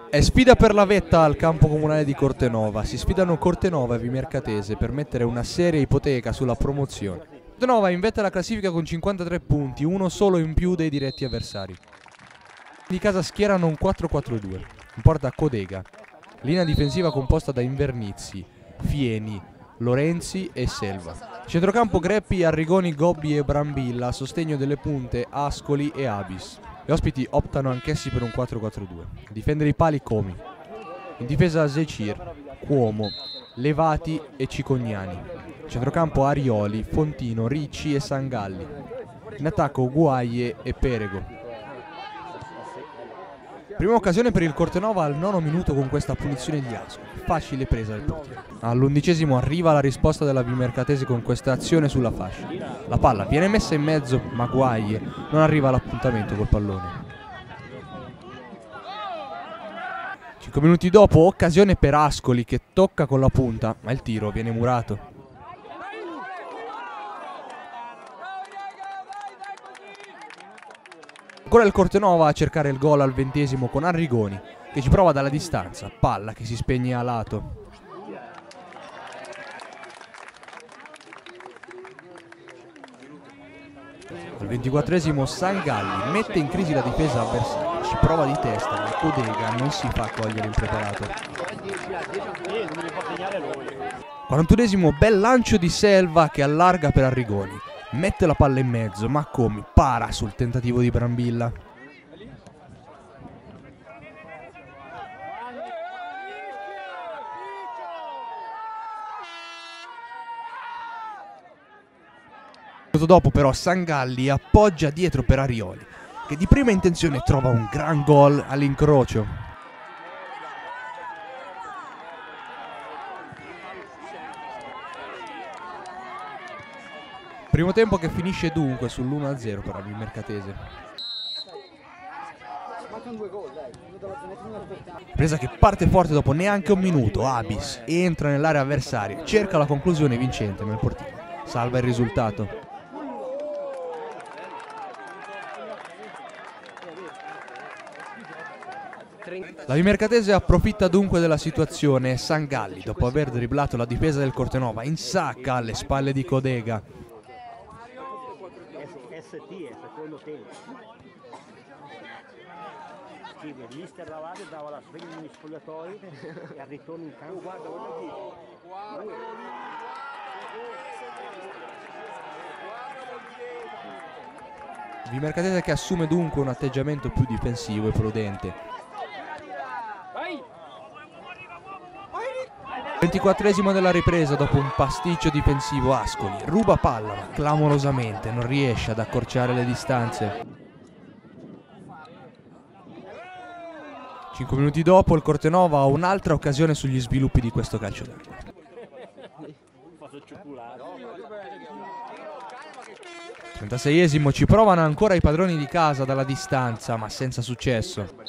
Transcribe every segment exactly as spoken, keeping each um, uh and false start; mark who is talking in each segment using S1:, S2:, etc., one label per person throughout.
S1: È sfida per la vetta al campo comunale di Cortenova. Si sfidano Cortenova e Vimercatese per mettere una seria ipoteca sulla promozione. Cortenova in vetta alla classifica con cinquantatré punti, uno solo in più dei diretti avversari. Di casa schierano un quattro quattro due. In porta Codega. Linea difensiva composta da Invernizzi, Fieni, Lorenzi e Selva. Centrocampo Greppi, Arrigoni, Gobbi e Brambilla. A sostegno delle punte Ascoli e Abis. Gli ospiti optano anch'essi per un quattro quattro due. A difendere i pali Comi. In difesa Zecir, Cuomo, Levati e Cicognani. Centrocampo Arioli, Fontino, Ricci e Sangalli. In attacco Guaie e Perego. Prima occasione per il Cortenova al nono minuto con questa punizione di Ascoli. Facile presa del portiere. All'undicesimo arriva la risposta della Vimercatese con questa azione sulla fascia. La palla viene messa in mezzo, ma Guaie non arriva all'appuntamento col pallone. Cinque minuti dopo, occasione per Ascoli che tocca con la punta, ma il tiro viene murato. Ancora il Cortenova a cercare il gol al ventesimo con Arrigoni che ci prova dalla distanza, palla che si spegne a lato. Al ventiquattresimo Sangalli mette in crisi la difesa avversaria, ci prova di testa ma Codega non si fa cogliere impreparato. quarantunesimo bel lancio di Selva che allarga per Arrigoni. Mette la palla in mezzo, ma Comi para sul tentativo di Brambilla. Minuto dopo però Sangalli appoggia dietro per Arioli, che di prima intenzione trova un gran gol all'incrocio. Primo tempo che finisce dunque sull'uno a zero per la Vimercatese. Presa che parte forte dopo neanche un minuto, Abis entra nell'area avversaria, cerca la conclusione vincente nel portiere, salva il risultato. La Vimercatese approfitta dunque della situazione e Sangalli, dopo aver dribblato la difesa del Cortenova, insacca alle spalle di Codega.
S2: S T è secondo tempo. Sì, il mister davanti dava la sveglia negli spogliatoi e al ritorno in campo. Guarda, guarda qui.
S1: Vimercatese che assume dunque un atteggiamento più difensivo e prudente. ventiquattresimo della ripresa, dopo un pasticcio difensivo Ascoli ruba palla ma clamorosamente non riesce ad accorciare le distanze. Cinque minuti dopo il Cortenova ha un'altra occasione sugli sviluppi di questo calcio d'angolo. trentaseiesimo ci provano ancora i padroni di casa dalla distanza ma senza successo.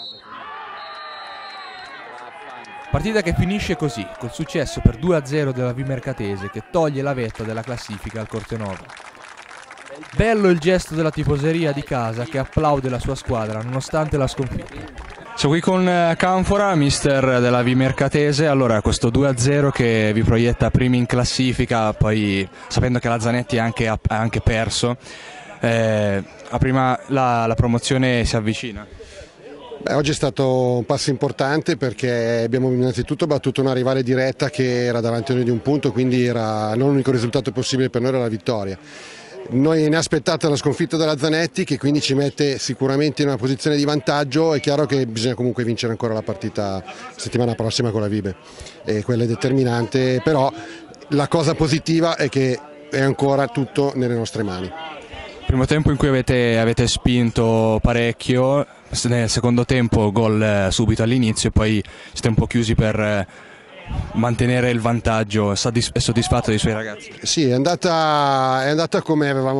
S1: Partita che finisce così, col successo per due a zero della Vimercatese che toglie la vetta della classifica al Cortenova. Bello il gesto della tifoseria di casa che applaude la sua squadra nonostante la sconfitta.
S3: Sono qui con Canfora, mister della Vimercatese. Allora, questo due a zero che vi proietta primi in classifica, poi sapendo che la Zanetti ha anche, ha anche perso, eh, a prima la, la promozione si avvicina.
S4: Beh, oggi è stato un passo importante perché abbiamo innanzitutto battuto una rivale diretta che era davanti a noi di un punto, quindi era, non l'unico risultato possibile per noi era la vittoria. Noi ne aspettate la sconfitta della Zanetti che quindi ci mette sicuramente in una posizione di vantaggio. È chiaro che bisogna comunque vincere ancora la partita settimana prossima con la Vibe e quella è determinante, però la cosa positiva è che è ancora tutto nelle nostre mani.
S3: Primo tempo in cui avete, avete spinto parecchio, nel secondo tempo gol subito all'inizio e poi siete un po' chiusi per mantenere il vantaggio. È soddisfatto dei suoi ragazzi?
S4: Sì, è andata, è andata come avevamo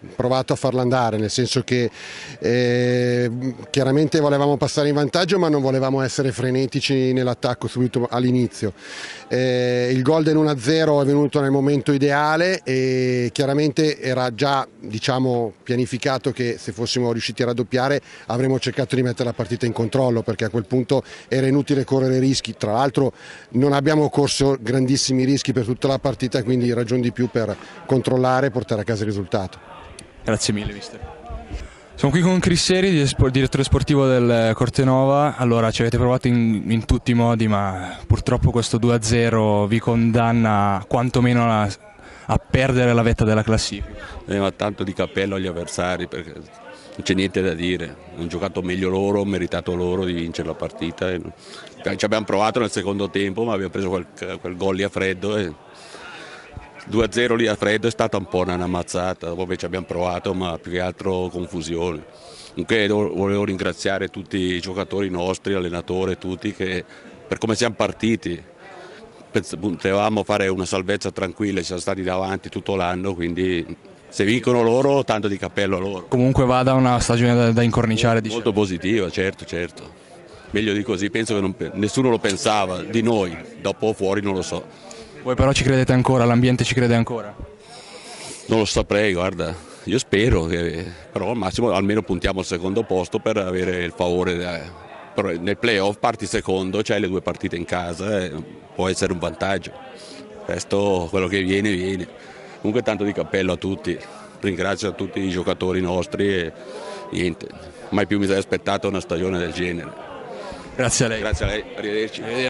S4: provato a farla andare, nel senso che eh, chiaramente volevamo passare in vantaggio, ma non volevamo essere frenetici nell'attacco subito all'inizio. Eh, il gol del uno a zero è venuto nel momento ideale e chiaramente era già, diciamo, pianificato che se fossimo riusciti a raddoppiare avremmo cercato di mettere la partita in controllo, perché a quel punto era inutile correre rischi. Tra l'altro non abbiamo corso grandissimi rischi per tutta la partita, quindi ragion di più per controllare e portare a casa il risultato.
S3: Grazie mille, mister. Siamo qui con Chris Seri, direttore sportivo del Cortenova. Allora, ci avete provato in, in tutti i modi, ma purtroppo questo due a zero vi condanna quantomeno a, a perdere la vetta della classifica.
S5: Eh, ma tanto di cappello agli avversari, perché non c'è niente da dire. Hanno giocato meglio loro, hanno meritato loro di vincere la partita. E ci abbiamo provato nel secondo tempo, ma abbiamo preso quel, quel gol lì a freddo. E due a zero lì a freddo è stata un po' una ammazzata, dopo invece abbiamo provato, ma più che altro confusione. Comunque volevo ringraziare tutti i giocatori nostri, allenatori, tutti, che per come siamo partiti potevamo fare una salvezza tranquilla, siamo stati davanti tutto l'anno, quindi se vincono loro tanto di cappello a loro.
S3: Comunque vada una stagione da, da incorniciare.
S5: Molto, molto positiva, certo, certo. Meglio di così, penso che non, nessuno lo pensava, di noi, dopo fuori non lo so.
S3: Voi però ci credete ancora, l'ambiente ci crede ancora?
S5: Non lo saprei, guarda, io spero, che, però al massimo almeno puntiamo al secondo posto per avere il favore. Però nel playoff parti secondo, c'hai le due partite in casa, eh, può essere un vantaggio. Questo, quello che viene, viene. Comunque tanto di cappello a tutti, ringrazio a tutti i giocatori nostri e niente, mai più mi sarei aspettato una stagione del genere.
S3: Grazie a lei.
S5: Grazie a lei, arrivederci.